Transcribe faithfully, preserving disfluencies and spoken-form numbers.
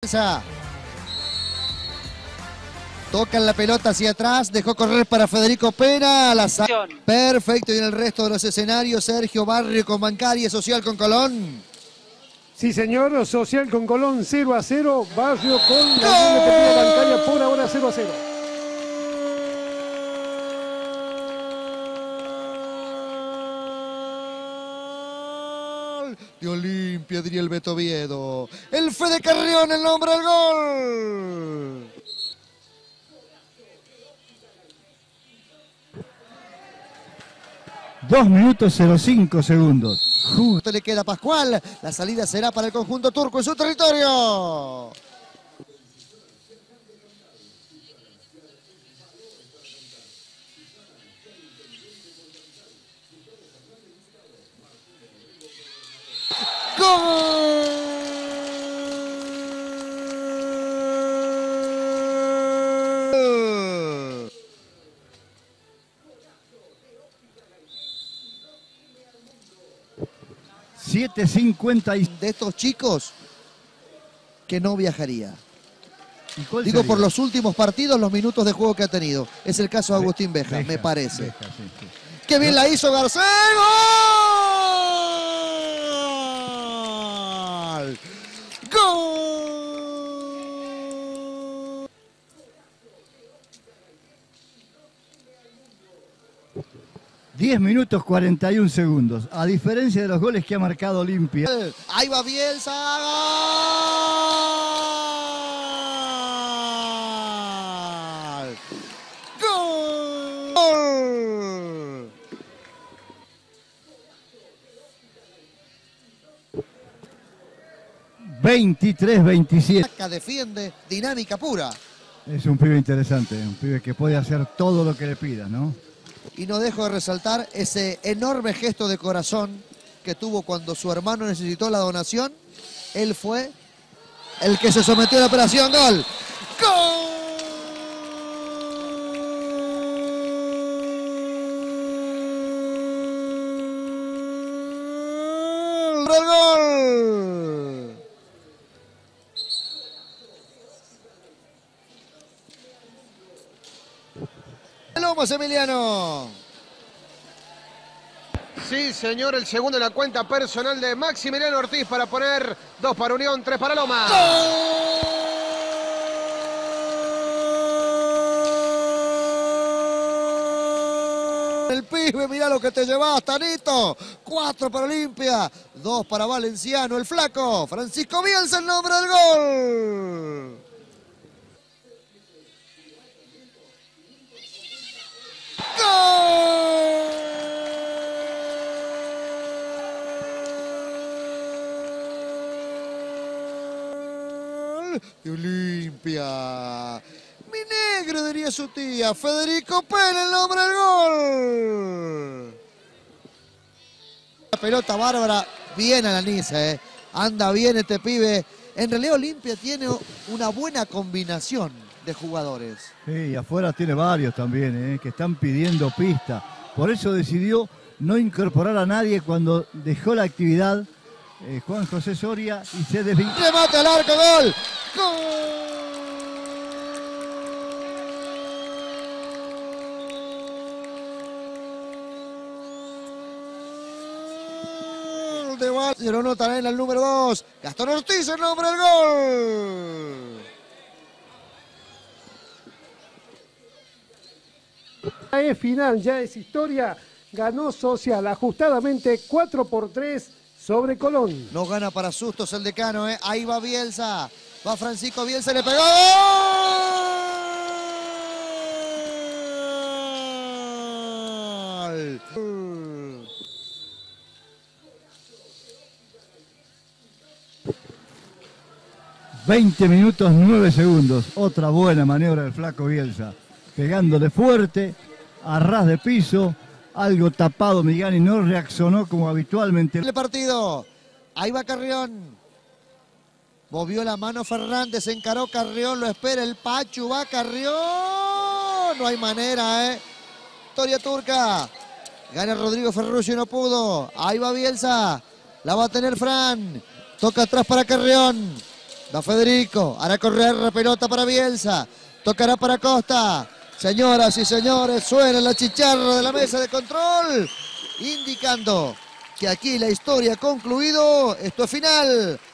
Bielsa. Tocan la pelota hacia atrás, dejó correr para Federico Pena. La Perfecto, y en el resto de los escenarios, Sergio Barrio con Bancaria, Social con Colón. Sí, señor, Social con Colón cero a cero, Barrio con la Unión Deportiva Bancaria por ahora cero a cero. De Olimpia, diría el Beto Viedo. El Fede Carrión, el nombre del gol. dos minutos cero cinco segundos. Justo le queda a Pascual. La salida será para el conjunto turco en su territorio. ¡Gol! siete cincuenta y... De estos chicos que no viajaría. Digo, sería? por los últimos partidos, los minutos de juego que ha tenido. Es el caso de Agustín Beja, Beja me parece. Beja, sí, sí. ¡Qué bien no. la hizo Garcés! ¡Gol! ¡Gol! diez minutos cuarenta y un segundos. A diferencia de los goles que ha marcado Olimpia. Ahí va Bielsa. ¡Gol! ¡Gol! veintitrés veintisiete. Defiende, dinámica pura. Es un pibe interesante, un pibe que puede hacer todo lo que le pida, ¿no? Y no dejo de resaltar ese enorme gesto de corazón que tuvo cuando su hermano necesitó la donación. Él fue el que se sometió a la operación. ¡Gol! ¡Gol! ¡Gol! Lomas, Emiliano. Sí, señor, el segundo en la cuenta personal de Maximiliano Ortiz para poner dos para Unión, tres para Lomas. El pibe, mirá lo que te llevas, Tanito. Cuatro para Olimpia, dos para Valenciano, el flaco. Francisco Bielsa, el nombre del gol. De Olimpia. Mi negro, diría su tía. Federico Pena, el nombre del gol. La pelota bárbara, bien a la Niza, eh. Anda bien este pibe. En realidad Olimpia tiene una buena combinación de jugadores. Sí, y afuera tiene varios también, eh, que están pidiendo pista. Por eso decidió no incorporar a nadie cuando dejó la actividad eh, Juan José Soria y se desvinculó. ¡Remate al arco! ¡Gol! ¡Gol! De Val, se lo notan en el número dos. Gastón Ortiz, el nombre del gol. Ya es final, ya es historia. Ganó Social ajustadamente cuatro por tres sobre Colón. No gana para sustos el decano, ¿eh? Ahí va Bielsa. Va Francisco Bielsa, le pegó. ¡Gol! veinte minutos nueve segundos. Otra buena maniobra del flaco Bielsa. Pegándole fuerte, a ras de piso. Algo tapado Migani, no reaccionó como habitualmente. El partido. Ahí va Carrión. Movió la mano Fernández, encaró Carrión, lo espera el Pachu, va Carrión. No hay manera, ¿eh? Victoria turca. Gana Rodrigo Ferruccio y no pudo. Ahí va Bielsa. La va a tener Fran. Toca atrás para Carrión. Va Federico, hará correr la pelota para Bielsa. Tocará para Costa. Señoras y señores, suena la chicharra de la mesa de control, indicando que aquí la historia ha concluido. Esto es final.